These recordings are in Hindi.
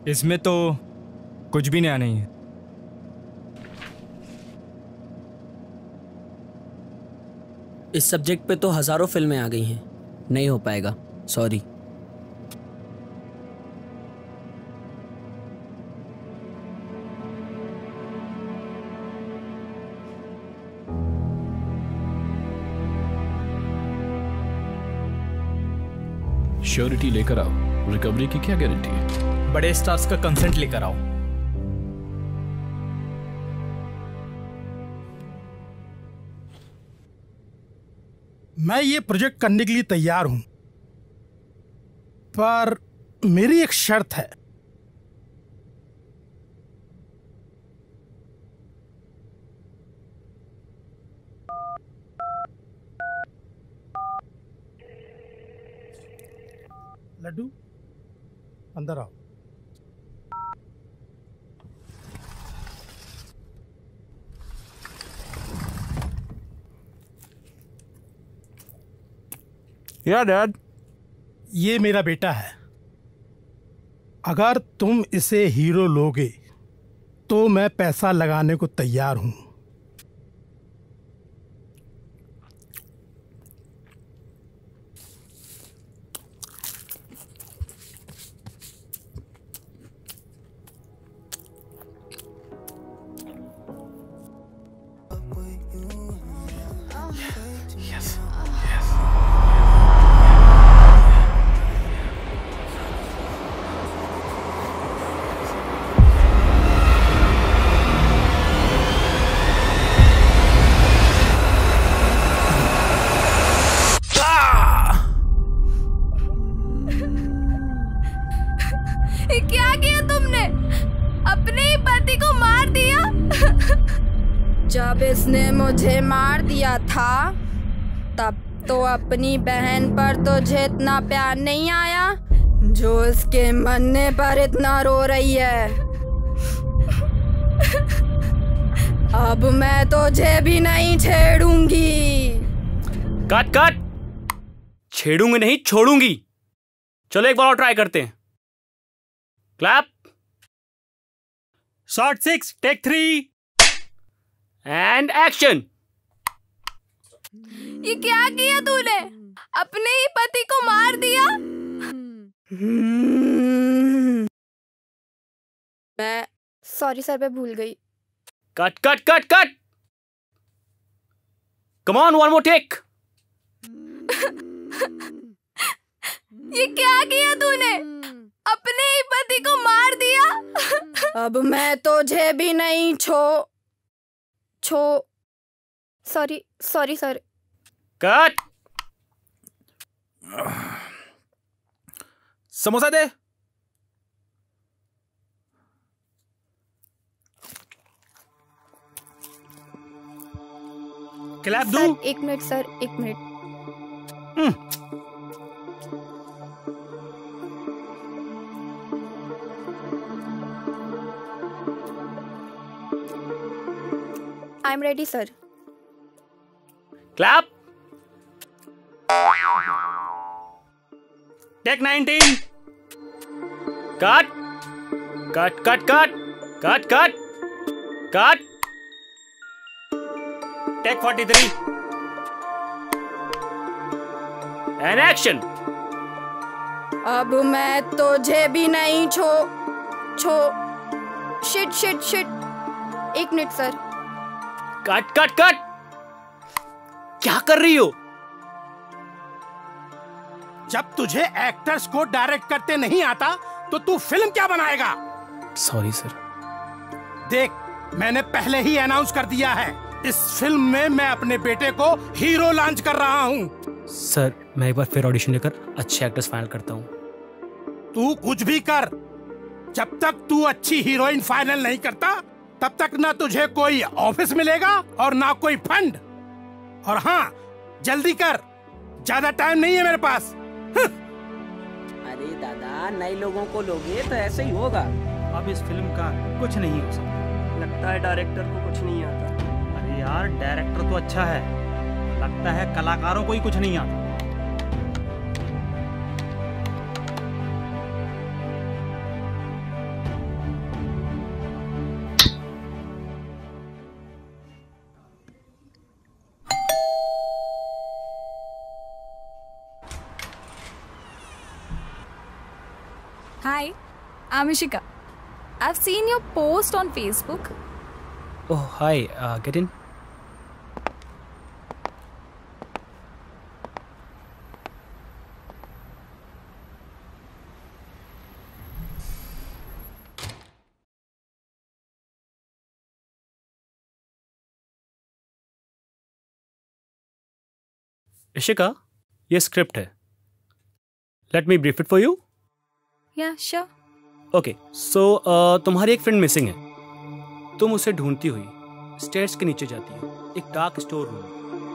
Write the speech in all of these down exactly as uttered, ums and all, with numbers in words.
इसमें तो कुछ भी नया नहीं है। इस सब्जेक्ट पे तो हजारों फिल्में आ गई हैं, नहीं हो पाएगा, सॉरी। श्योरिटी लेकर आओ, रिकवरी की क्या गारंटी है? बड़े स्टार्स का कंसेंट लेकर आओ। मैं ये प्रोजेक्ट करने के लिए तैयार हूं, पर मेरी एक शर्त है। लड्डू, अंदर आओ। या डैड, ये मेरा बेटा है। अगर तुम इसे हीरो लोगे तो मैं पैसा लगाने को तैयार हूं। क्या किया तुमने? अपने ही पति को मार दिया। जब इसने मुझे मार दिया था तब तो अपनी बहन पर तुझे इतना प्यार नहीं आया जो इसके मरने पर इतना रो रही है। अब मैं तुझे भी नहीं छेड़ूंगी। कट कट, छेड़ूंगी नहीं छोड़ूंगी। चलो एक बार और ट्राई करते हैं। Clap. Shot six, take three and action. ये क्या किया तूने? अपने ही पति को मार दिया। मैं सॉरी सर, मैं भूल गई। Cut cut cut cut, come on, one more take. ये क्या किया तूने? अपने ही पति को मार दिया। अब मैं तुझे भी नहीं छो छो sorry sorry sir. Cut. Samosa दे। क्लैप दो। सर एक मिनट सर, एक minute. I am ready sir. Clap. Take nineteen. Cut cut cut cut cut cut cut. Take forty three and action. अब मैं तुझे भी नहीं छो छो शिट शिट शिट। एक minute sir. Cut cut cut, क्या कर रही हो? जब तुझे एक्टर्स को डायरेक्ट करते नहीं आता तो तू फिल्म क्या बनाएगा? Sorry sir. देख, मैंने पहले ही अनाउंस कर दिया है, इस फिल्म में मैं अपने बेटे को हीरो लॉन्च कर रहा हूँ। सर मैं एक बार फिर ऑडिशन लेकर अच्छे एक्टर्स फाइनल करता हूँ। तू कुछ भी कर, जब तक तू अच्छी हीरोइन फाइनल नहीं करता तब तक ना तुझे कोई ऑफिस मिलेगा और ना कोई फंड। और हाँ, जल्दी कर, ज्यादा टाइम नहीं है मेरे पास। अरे दादा, नए लोगों को लोगे तो ऐसे ही होगा। अब इस फिल्म का कुछ नहीं हो सकता। लगता है डायरेक्टर को कुछ नहीं आता। अरे यार, डायरेक्टर तो अच्छा है, लगता है कलाकारों को ही कुछ नहीं आता। Hi, I'm Ishika. I've seen your post on Facebook. Oh, hi. Uh, get in. Ishika, ये स्क्रिप्ट है. Let me brief it for you. Yeah, sure. Okay, so तुम्हारी एक फ्रेंड मिसिंग है. तुम उसे ढूंढती हुई स्टेयर्स के नीचे जाती हो, एक dark store room.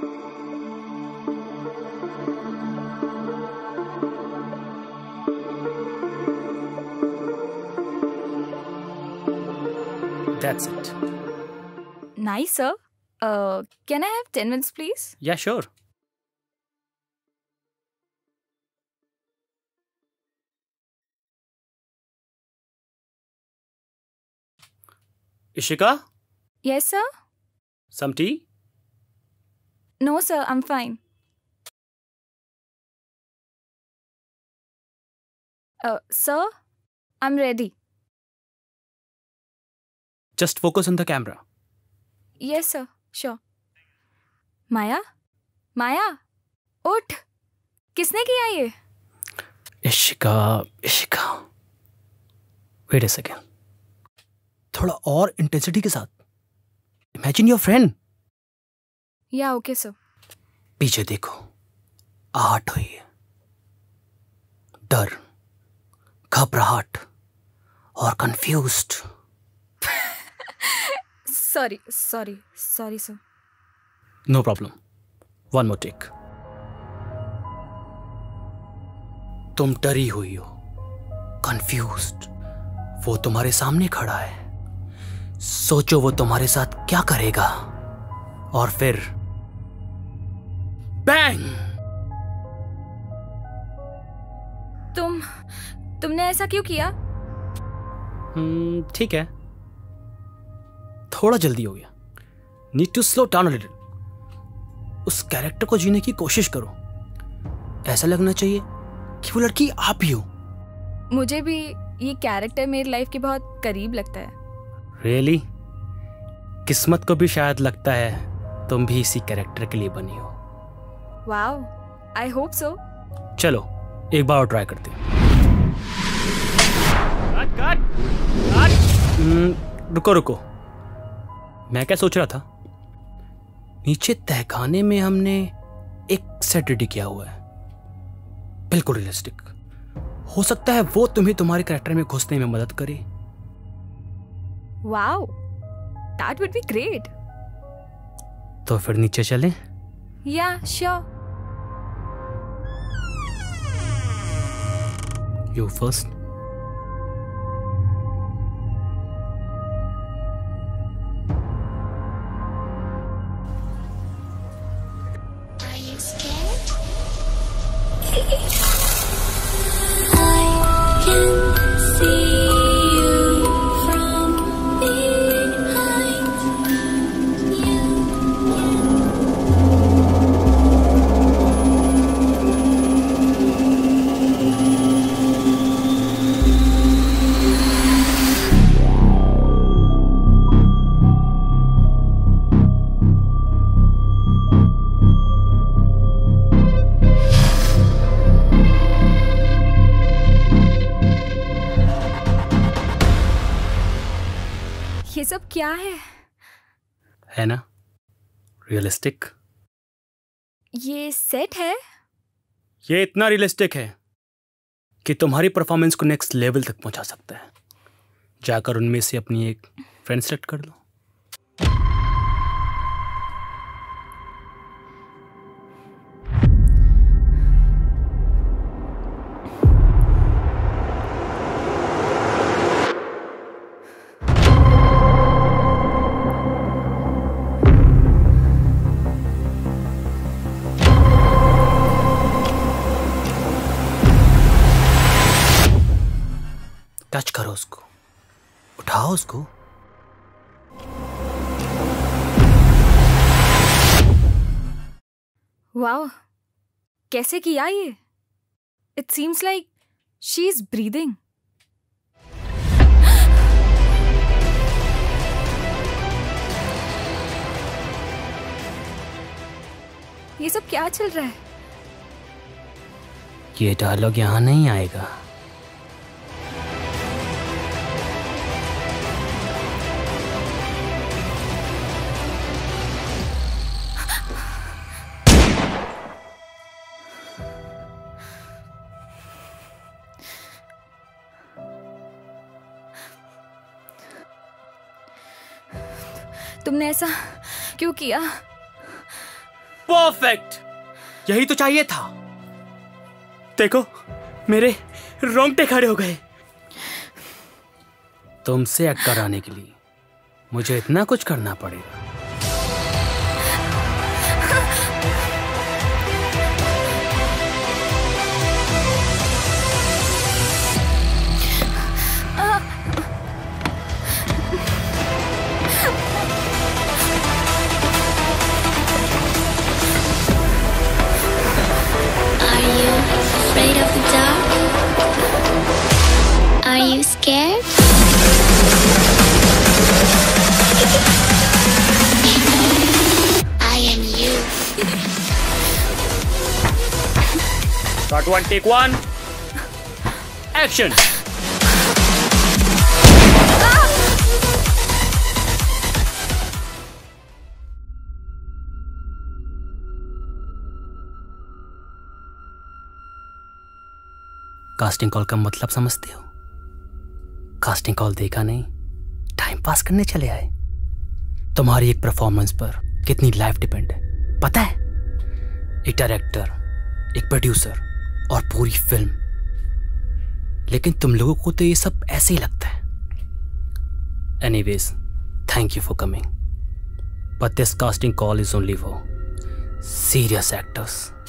That's it. Nice, sir. Uh, can I have ten minutes, please? Yeah, sure. Ishika? Yes, sir. Some tea? No, sir, I'm fine. Uh, sir, I'm ready. Just focus on the camera. Yes, sir, sure. Maya? Maya? उठ! किसने किया ये? Ishika, Ishika. Wait a second. थोड़ा और इंटेंसिटी के साथ. Imagine your friend. Yeah, okay, sir. पीछे देखो. आहट हुई है. डर, घबराहट और confused. Sorry, sorry, sorry, sir. No problem. One more take. तुम डरी हुई हो, confused. वो तुम्हारे सामने खड़ा है. सोचो वो तुम्हारे साथ क्या करेगा. और फिर बैंग. तुम तुमने ऐसा क्यों किया? हम्म, ठीक है. थोड़ा जल्दी हो गया. Need to slow down a little. उस कैरेक्टर को जीने की कोशिश करो. ऐसा लगना चाहिए कि वो लड़की आप ही हो. मुझे भी ये कैरेक्टर मेरी लाइफ के बहुत करीब लगता है. रियली? किस्मत को भी शायद लगता है तुम भी इसी कैरेक्टर के लिए बनी हो. Wow, I hope so. चलो एक बार और ट्राई करते हैं. Cut cut cut. रुको रुको. मैं क्या सोच रहा था, नीचे तहखाने में हमने एक सेट रेडी किया हुआ है, बिल्कुल रियलिस्टिक. हो सकता है वो तुम्हें तुम्हारे कैरेक्टर में घुसने में मदद करे. Wow, that would be great. तो फिर नीचे चलें? या श्योर. You first. ये सब क्या है? है ना रियलिस्टिक? ये सेट है? ये इतना रियलिस्टिक है कि तुम्हारी परफॉर्मेंस को नेक्स्ट लेवल तक पहुंचा सकता है. जाकर उनमें से अपनी एक फ्रेंड सेलेक्ट कर लो. टच करो उसको, उठाओ उसको. वाओ, कैसे किया ये? It seems like she is breathing. ये सब क्या चल रहा है? ये डायलॉग यहाँ नहीं आएगा। तुमने ऐसा क्यों किया? परफेक्ट, यही तो चाहिए था। देखो मेरे रोंगटे खड़े हो गए। तुमसे एक्ट कराने के लिए मुझे इतना कुछ करना पड़ेगा। Afraid of the dark? Are you scared? I am you. Start one, take one. Action. Casting call का मतलब समझते हो? कास्टिंग कॉल देखा नहीं, टाइम पास करने चले आए। तुम्हारी एक परफॉर्मेंस पर कितनी लाइफ डिपेंड है पता है? एक डायरेक्टर, एक प्रोड्यूसर और पूरी फिल्म। लेकिन तुम लोगों को तो ये सब ऐसे ही लगता है। Anyways, thank you for coming, but this casting call is only for serious actors.